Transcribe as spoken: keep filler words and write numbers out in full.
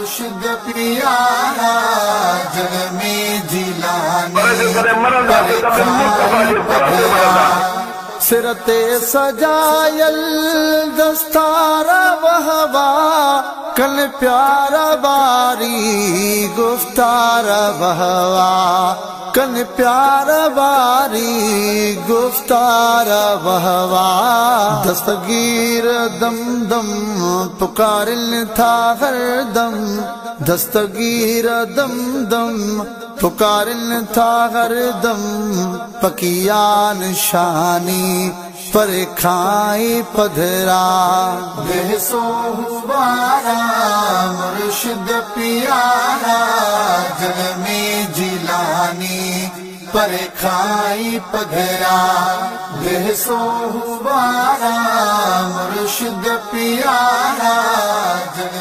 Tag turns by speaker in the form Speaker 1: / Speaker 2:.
Speaker 1: मुर्शिद प्यारा जग में जिलानी सिरते सजायल दस्तारा वहवा कल प्यारा बारी गुफ्तारा वहवा कल प्यारा बारी गुफ्तारा वहवा दस्तगीर दम दम पुकारिल था हर दम दस्तगीर दम दम पुकारिल था हर दम पकिया निशानी पर खाई पधरा बेसो हुबारा मुर्शिद प्यारा जग में जिलानी पर खाई पधरा बेसो हुबारा मुर्शिद प्यारा जग